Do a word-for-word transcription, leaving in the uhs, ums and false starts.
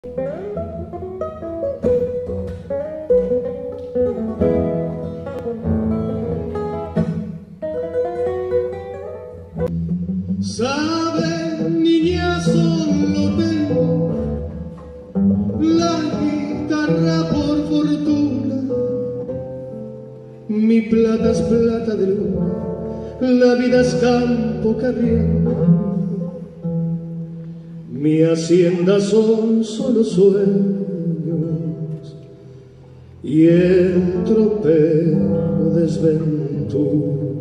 Sabe, niña, solo tengo la guitarra por fortuna. Mi plata es plata de luna, la vida es campo carriendo. Mi hacienda son solo sueños y el tropel desventura.